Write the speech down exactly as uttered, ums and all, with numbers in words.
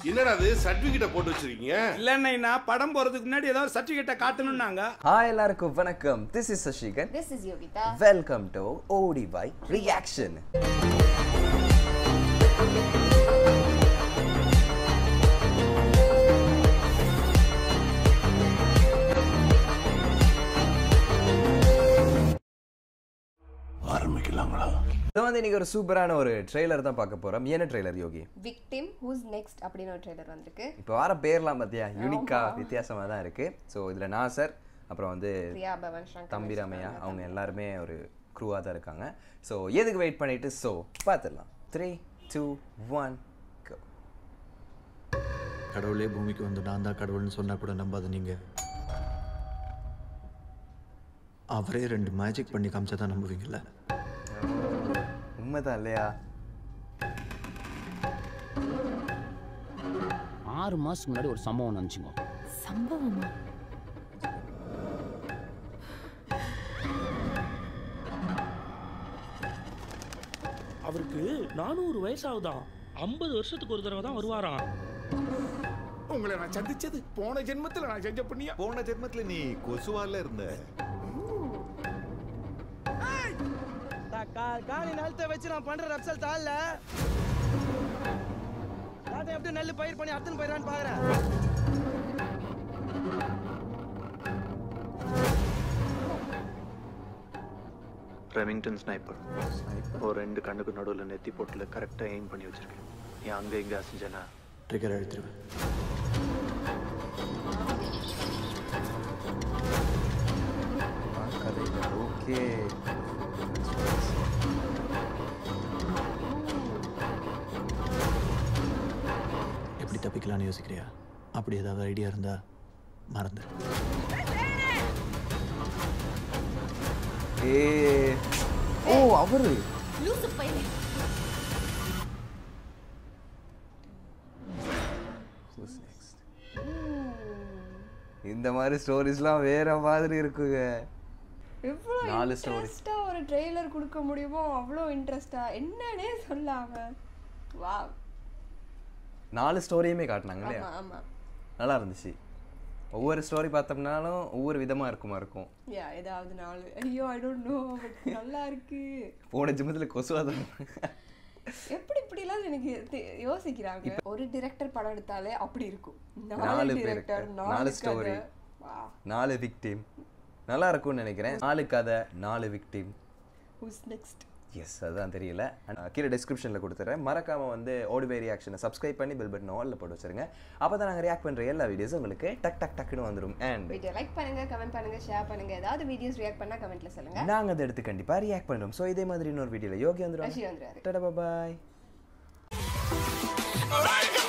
என்னடா அது சர்டிபிகேட்ட போட்டு வச்சிருக்கீங்க? இல்லன்னா படம் போறதுக்கு முன்னாடி ஏதோ சர்டிபிகேட்ட காட்டணும்னாங்க. ஹாய் எல்லாருக்கும் வணக்கம். This is Sashikan. This is Yogita. Welcome to O D Y Reaction. ஆரம்பிக்கலாங்களா? இப்போ வந்து இன்னைக்கு ஒரு சூப்பரான ஒரு ட்ரெய்லர் தான் பார்க்க போறோம். என்ன trailer Yogi? Victim Who's Next அப்படின ஒரு ட்ரெய்லர் வந்திருக்கு. இப்போ வர பேர்லாம் பாத்தியா யூனிக்கா வித்தியாசமா தான் இருக்கு. சோ இதுல நாசர் அப்புறம் வந்து பிரியா பவன் சங்கர் தம்பிராமையா அவங்க எல்லாரும் ஒரு க்ரூவா தான் இருக்காங்க. சோ எதுக்கு வெயிட் பண்ணிட்டு சோ பாத்துடலாம். three two one go. கடவுளே பூமிக்கு வந்து நான் தான் கடவுள்னு சொன்னா கூட நம்பாத நீங்க. அவரே ரெண்டு மேஜிக் பண்ணி காமிச்சா தான் நம்புவீங்கல்ல? உண்மைதான் இல்லையா? ஆறு மாசத்துக்கு முன்னாடி ஒரு சம்பவம் நினைச்சுங்க. சம்பவமா? அவருக்கு நானூறு வயசாகுதான். ஐம்பது வருஷத்துக்கு ஒரு தடவை தான் வருவாராம். உங்களை நான் சந்திச்சது போன ஜென்மத்துல நான் செஞ்ச புண்ணியம். போன ஜென்மத்துல நீ கொசுவால இருந்த. காணி நிலத்தை வச்சு நான் பண்ற ரப்சல் தாழ்ல அதை எப்படி நெல் பயிர் பண்ணி அத்தனை பயிரான்னு பாக்குறேன். ரெமிங்டன் ஸ்னைப்பர் ஒரு ரெண்டு கண்ணுக்கு நடுவில் நெத்தி போட்டுல கரெக்டாக எய்ம் பண்ணி வச்சிருக்கேன். ஏன் அங்கே இங்கே அசைஞ்சேன்னா ட்ரிகர் அழுத்திடுவேன். ஓகே எப்படி தப்பிக்கலான்னு யோசிக்கிறியா? அப்படி ஏதாவது ஐடியா இருந்தா மறந்து. ஏ ஓ அவரு லூசு பையன். இந்த மாதிரி ஸ்டோரிஸ்லாம் வேற மாதிரி இருக்குங்க. எவ்வளோ நாலு ஸ்டோரி இன்ட்ரெஸ்டா ஒரு ட்ரெய்லர் கொடுக்க முடியுமோ அவ்வளோ இன்ட்ரெஸ்டா என்னன்னே சொல்லாம. வாவ். நாலு ஸ்டோரியுமே காட்டினாங்க ஆமா இல்லையா? ஆமா நல்லா இருந்துச்சு. ஒவ்வொரு ஸ்டோரி பார்த்தோம்னாலும் ஒவ்வொரு விதமா இருக்குமா இருக்கும். யா ஏதாவது நாலு ஐயோ ஐ டோன்ட் நோ பட் நல்லா இருக்கு. போன ஜென்மத்துல கொசுவாதான் எப்படி இப்படிலாம் எனக்கு தெ- யோசிக்கிறாங்க. ஒரு டைரக்டர் படம் எடுத்தாலே அப்படி இருக்கும். நாலு நாலு பேர் டைரக்டர் நாலு நாலு ஸ்டோரி ஸ்டோரி. நாலு விக்டிம் நல்லா இருக்கும்னு நினைக்கிறேன். நாலு கதை நாலு விக்டிம். Who's next? எஸ் அதுதான் தெரியல. கீழே டிஸ்கிரிப்ஷனில் கொடுத்துறேன். மறக்காம வந்து ஓடிபை ரியாக்ஷனை சப்ஸ்கிரைப் பண்ணி பெல் பட்டன் ஆல்ல போட்டு வச்சிருங்க. அப்போ தான் நாங்கள் ரியாக்ட் பண்ணுற எல்லா வீடியோஸும் உங்களுக்கு டக் டக் டக்குன்னு வந்துடும். அண்ட் வீடியோ லைக் பண்ணுங்க, கமெண்ட் பண்ணுங்க, ஷேர் பண்ணுங்க. ஏதாவது வீடியோஸ் ரியாக்ட் பண்ணா கமெண்ட்ல சொல்லுங்க. நாங்கள் அதை எடுத்து கண்டிப்பாக ரியாக்ட் பண்ணுறோம். ஸோ இதே மாதிரி இன்னொரு வீடியோவில் யோகி வந்துடும். ரஷி வந்துறாரு. டாடா பாய்.